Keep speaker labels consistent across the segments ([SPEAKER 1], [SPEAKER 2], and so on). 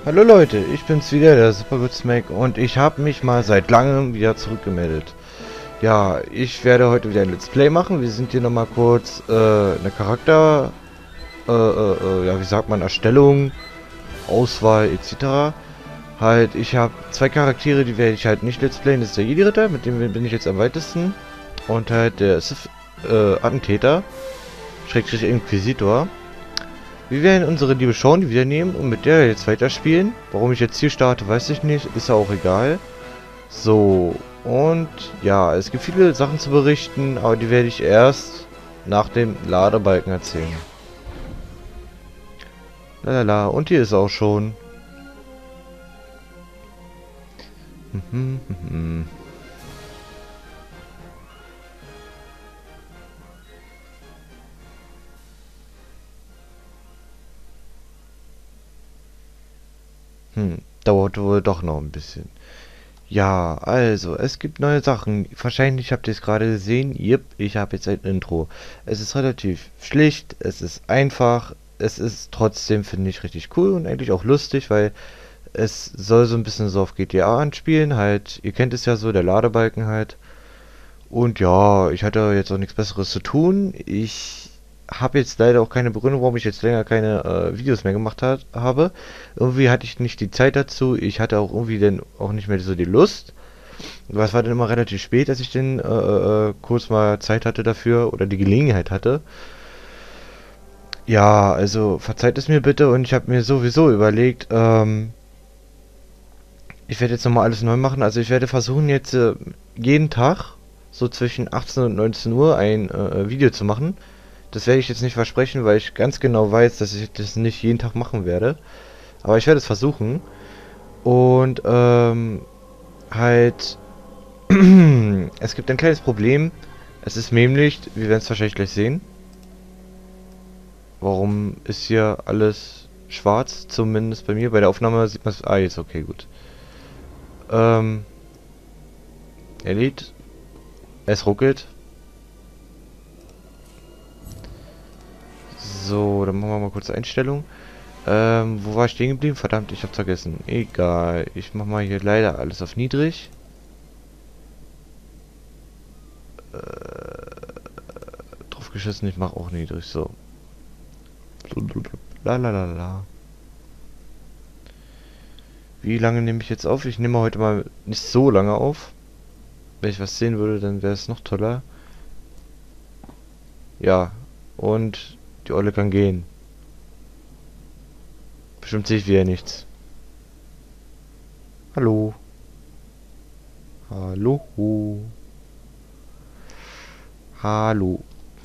[SPEAKER 1] Hallo Leute, ich bin's wieder, der Supergood Smack, und ich habe mich mal seit langem wieder zurückgemeldet. Ja, ich werde heute wieder ein Let's Play machen. Wir sind hier nochmal kurz eine Charakter, ja, wie sagt man, Erstellung, Auswahl etc. Halt, ich habe zwei Charaktere, die werde ich halt nicht Let's Playen. Das ist der Jedi-Ritter, mit dem bin ich jetzt am weitesten. Und halt der Sith Attentäter, Schrägstrich Inquisitor. Wir werden unsere liebe Shaun wieder nehmen und mit der jetzt weiterspielen. Warum ich jetzt hier starte, weiß ich nicht. Ist ja auch egal. So, und ja, es gibt viele Sachen zu berichten, aber die werde ich erst nach dem Ladebalken erzählen. Lalala, und hier ist auch schon. Dauert wohl doch noch ein bisschen. Ja, also, es gibt neue Sachen. Wahrscheinlich habt ihr es gerade gesehen. Yep, ich habe jetzt ein Intro. Es ist relativ schlicht, es ist einfach, es ist trotzdem, finde ich, richtig cool und eigentlich auch lustig, weil es soll so ein bisschen so auf GTA anspielen. Halt, ihr kennt es ja so, der Ladebalken halt. Und ja, ich hatte jetzt auch nichts Besseres zu tun. Ich habe jetzt leider auch keine Begründung, warum ich jetzt länger keine Videos mehr gemacht habe. Irgendwie hatte ich nicht die Zeit dazu. Ich hatte auch irgendwie dann auch nicht mehr so die Lust. Aber es war dann immer relativ spät, dass ich dann kurz mal Zeit hatte dafür oder die Gelegenheit hatte. Ja, also verzeiht es mir bitte, und ich habe mir sowieso überlegt, ich werde jetzt nochmal alles neu machen. Also ich werde versuchen jetzt jeden Tag so zwischen 18 und 19 Uhr ein Video zu machen. Das werde ich jetzt nicht versprechen, weil ich ganz genau weiß, dass ich das nicht jeden Tag machen werde. Aber ich werde es versuchen. Und halt, es gibt ein kleines Problem. Es ist Memlicht, wir werden es wahrscheinlich gleich sehen. Warum ist hier alles schwarz? Zumindest bei mir. Bei der Aufnahme sieht man es. Ah, jetzt okay, gut. Ähm, er lädt. Es ruckelt. So, dann machen wir mal kurz Einstellung. Wo war ich stehen geblieben? Verdammt, ich hab's vergessen. Egal. Ich mach mal hier leider alles auf niedrig. Drauf geschissen, ich mach auch niedrig. So. La la la la. Wie lange nehme ich jetzt auf? Ich nehme heute mal nicht so lange auf. Wenn ich was sehen würde, dann wäre es noch toller. Ja. Und die Olle kann gehen. Bestimmt sehe ich wieder nichts. Hallo. Hallo. Hallo.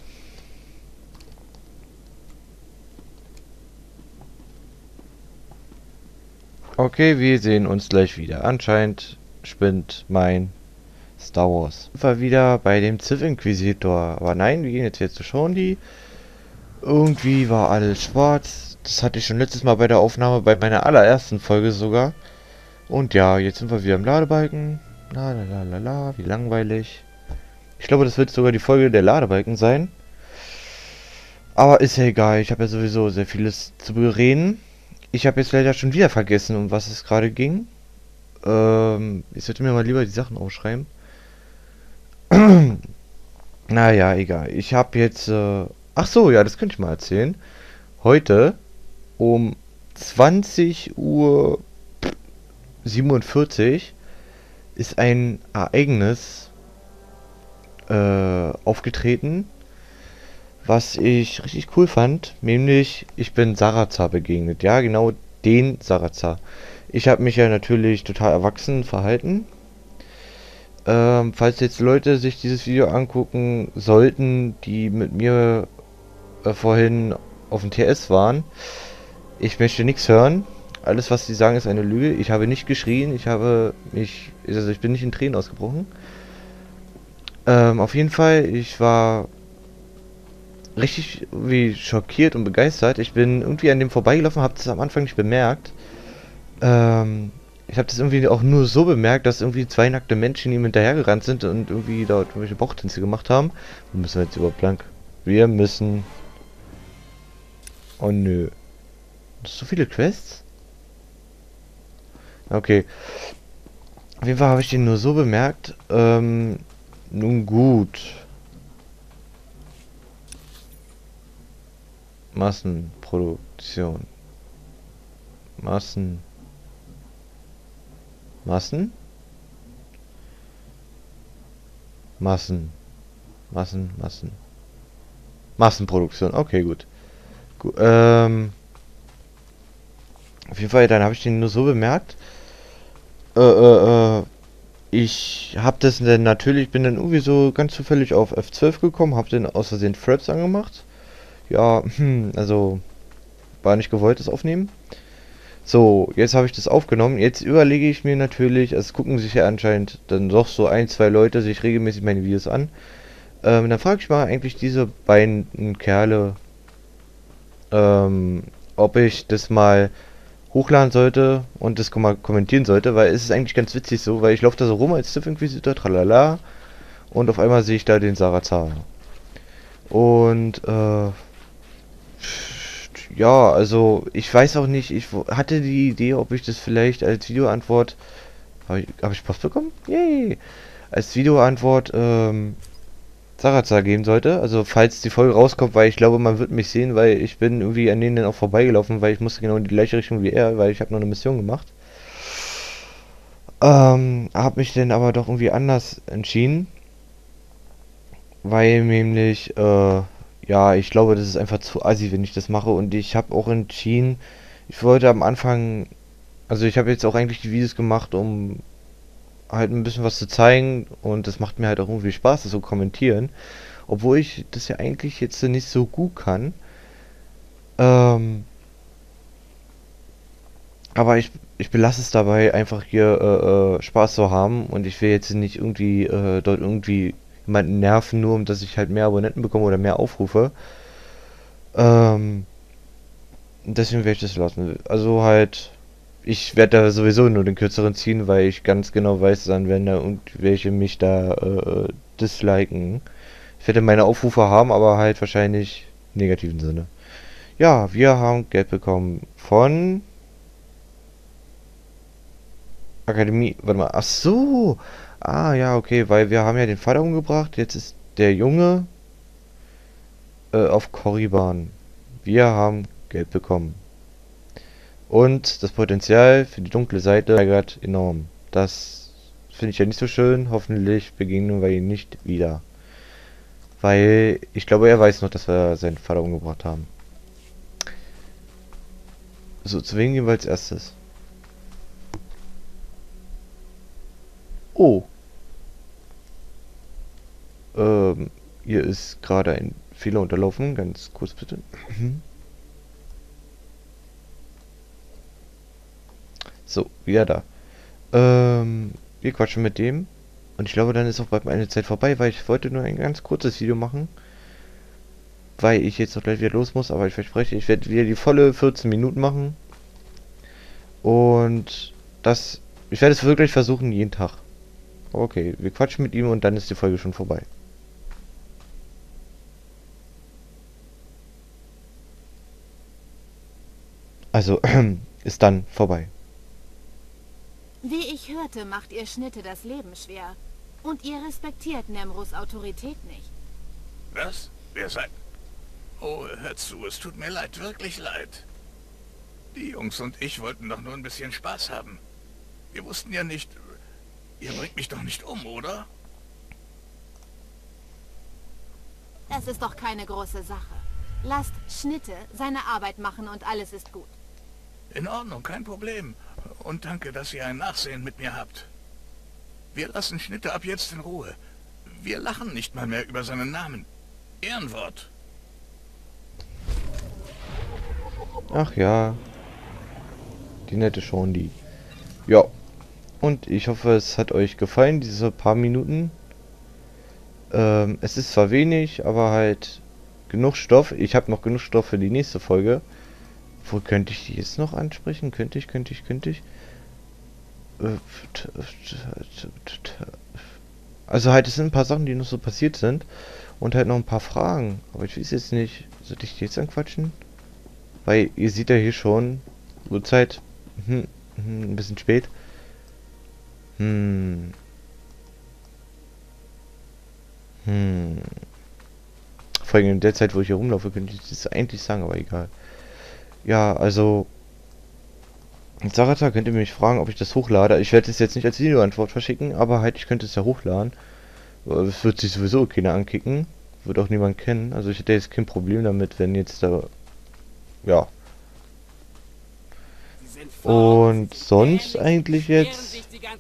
[SPEAKER 1] Okay, wir sehen uns gleich wieder. Anscheinend spinnt mein Star Wars. War wieder bei dem Sith Inquisitor. Aber nein, wir gehen jetzt zu Shaun. Irgendwie war alles schwarz. Das hatte ich schon letztes Mal bei der Aufnahme, bei meiner allerersten Folge sogar. Und ja, jetzt sind wir wieder im Ladebalken. La la la la la, wie langweilig. Ich glaube, das wird sogar die Folge der Ladebalken sein. Aber ist ja egal, ich habe ja sowieso sehr vieles zu bereden. Ich habe jetzt leider schon wieder vergessen, um was es gerade ging. Ich sollte mir mal lieber die Sachen aufschreiben. Naja, egal. Ich habe jetzt... ach so, ja, das könnte ich mal erzählen. Heute um 20:47 Uhr ist ein Ereignis aufgetreten, was ich richtig cool fand. Nämlich, ich bin Sarazar begegnet. Ja, genau den Sarazar. Ich habe mich ja natürlich total erwachsen verhalten. Falls jetzt Leute sich dieses Video angucken sollten, die mit mir vorhin auf dem TS waren, ich möchte nichts hören. Alles, was sie sagen, ist eine Lüge. Ich habe nicht geschrien, also ich bin nicht in Tränen ausgebrochen. Auf jeden Fall, ich war richtig wie schockiert und begeistert. Ich bin irgendwie an dem vorbeigelaufen, habe das am Anfang nicht bemerkt. Ich habe das irgendwie auch nur so bemerkt, dass irgendwie zwei nackte Menschen ihm hinterhergerannt sind und irgendwie dort irgendwelche Bauchtänze gemacht haben. Wo müssen wir jetzt überhaupt lang? Wir müssen... Oh nö. So viele Quests? Okay. Auf jeden Fall habe ich den nur so bemerkt. Nun gut. Massenproduktion. Massen. Massen? Massen. Massen. Massenproduktion. Okay, gut. Gu auf jeden Fall, dann habe ich den nur so bemerkt. Ich habe das dann natürlich, bin dann irgendwie so ganz zufällig auf F12 gekommen, habe dann aus Versehen Fraps angemacht. Ja, also war nicht gewollt, das aufnehmen. So, jetzt habe ich das aufgenommen. Jetzt überlege ich mir natürlich, es gucken sich ja anscheinend dann doch so ein, zwei Leute sich regelmäßig meine Videos an. Dann frage ich mal eigentlich diese beiden Kerle, ob ich das mal hochladen sollte und das mal kommentieren sollte, weil es ist eigentlich ganz witzig so, weil ich laufe da so rum als Sith Inquisitor, tralala, und auf einmal sehe ich da den Sarazar. Und, ja, also, ich weiß auch nicht, ich hatte die Idee, ob ich das vielleicht als Videoantwort, hab ich Post bekommen? Yay! Als Videoantwort, Sarazar geben sollte, also falls die Folge rauskommt, weil ich glaube, man wird mich sehen, weil ich bin irgendwie an denen dann auch vorbeigelaufen, weil ich musste genau in die gleiche Richtung wie er, weil ich habe noch eine Mission gemacht. Habe mich dann aber doch irgendwie anders entschieden, weil nämlich, ja, ich glaube, das ist einfach zu assi, wenn ich das mache und ich habe auch entschieden, ich wollte am Anfang, also ich habe jetzt auch eigentlich die Videos gemacht, um halt ein bisschen was zu zeigen und das macht mir halt auch irgendwie Spaß, das zu kommentieren. Obwohl ich das ja eigentlich jetzt nicht so gut kann. Ähm, aber ich belasse es dabei, einfach hier Spaß zu haben und ich will jetzt nicht irgendwie dort irgendwie jemanden nerven, nur um dass ich halt mehr Abonnenten bekomme oder mehr Aufrufe. Ähm, deswegen werde ich das lassen. Also halt, ich werde da sowieso nur den kürzeren ziehen, weil ich ganz genau weiß, dann werden da irgendwelche mich da disliken. Ich werde meine Aufrufe haben, aber halt wahrscheinlich im negativen Sinne. Ja, wir haben Geld bekommen von Akademie. Warte mal. Ach so. Ah, ja, okay, weil wir haben ja den Vater umgebracht. Jetzt ist der Junge auf Korriban. Wir haben Geld bekommen. Und das Potenzial für die dunkle Seite steigert enorm. Das finde ich ja nicht so schön. Hoffentlich begegnen wir ihn nicht wieder. Weil ich glaube, er weiß noch, dass wir seinen Vater umgebracht haben. So, zu wem gehen wir als erstes? Oh, hier ist gerade ein Fehler unterlaufen. Ganz kurz bitte. So, wieder da. Wir quatschen mit dem. Und ich glaube, dann ist auch bald meine Zeit vorbei, weil ich wollte nur ein ganz kurzes Video machen. Weil ich jetzt noch gleich wieder los muss. Aber ich verspreche, ich werde wieder die volle 14 Minuten machen. Und das... Ich werde es wirklich versuchen, jeden Tag. Okay, wir quatschen mit ihm und dann ist die Folge schon vorbei. Also, ist dann vorbei.
[SPEAKER 2] Wie ich hörte, macht ihr Schnitte das Leben schwer. Und ihr respektiert Nemrus Autorität nicht.
[SPEAKER 3] Was? Wer seid... Oh, hör zu, es tut mir leid, wirklich leid. Die Jungs und ich wollten doch nur ein bisschen Spaß haben. Wir wussten ja nicht... Ihr bringt mich doch nicht um, oder?
[SPEAKER 2] Es ist doch keine große Sache. Lasst Schnitte seine Arbeit machen und alles ist gut.
[SPEAKER 3] In Ordnung, kein Problem. Und danke, dass ihr ein Nachsehen mit mir habt. Wir lassen Schnitte ab jetzt in Ruhe. Wir lachen nicht mal mehr über seinen Namen. Ehrenwort.
[SPEAKER 1] Ach ja, die nette Shondi. Ja, und ich hoffe, es hat euch gefallen, diese paar Minuten. Es ist zwar wenig, aber halt genug Stoff. Ich habe noch genug Stoff für die nächste Folge. Wo könnte ich die jetzt noch ansprechen? Könnte ich? Also halt, es sind ein paar Sachen, die noch so passiert sind. Und halt noch ein paar Fragen. Aber ich weiß jetzt nicht, soll ich die jetzt anquatschen? Weil ihr seht ja hier schon Uhrzeit. ein bisschen spät. Vor allem in der Zeit, wo ich hier rumlaufe, könnte ich das eigentlich sagen, aber egal. Ja, also... Sarata, könnt ihr mich fragen, ob ich das hochlade. Ich werde es jetzt nicht als Videoantwort verschicken, aber halt, ich könnte es ja hochladen. Es wird sich sowieso keiner ankicken. Wird auch niemand kennen. Also ich hätte jetzt kein Problem damit, wenn jetzt da... Ja. Und sonst eigentlich jetzt...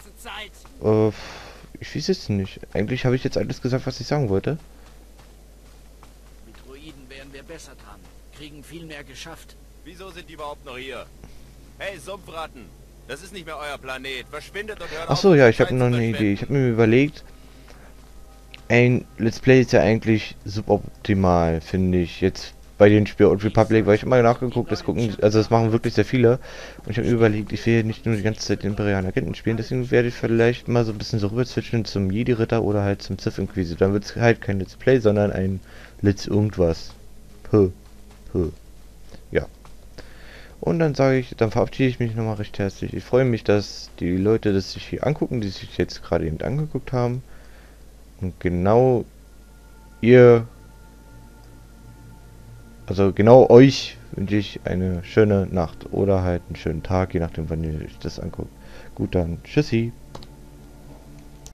[SPEAKER 1] ich weiß jetzt nicht. Eigentlich habe ich jetzt alles gesagt, was ich sagen wollte.
[SPEAKER 4] Mit Druiden wären wir besser dran. Kriegen viel mehr geschafft.
[SPEAKER 5] Wieso sind die überhaupt noch hier? Hey, Sumpfratten! Das ist nicht mehr euer Planet. Verschwindet und hört auf.
[SPEAKER 1] Achso, ja, ich habe noch eine Idee. Ich habe mir überlegt, ein Let's Play ist ja eigentlich suboptimal, finde ich. Jetzt bei den Spiel Old Republic, weil ich immer nachgeguckt, das gucken, also das machen wirklich sehr viele. Und ich habe mir überlegt, ich will hier nicht nur die ganze Zeit den Imperialen Agenten spielen, deswegen werde ich vielleicht mal so ein bisschen so rüber switchen zum Jedi-Ritter oder halt zum Sith Inquisitor. Dann wird es halt kein Let's Play, sondern ein Let's irgendwas. Ja. Und dann sage ich, dann verabschiede ich mich nochmal recht herzlich. Ich freue mich, dass die Leute das sich hier angucken, die sich jetzt gerade eben angeguckt haben. Und genau genau euch wünsche ich eine schöne Nacht oder halt einen schönen Tag, je nachdem, wann ihr euch das anguckt. Gut, dann tschüssi.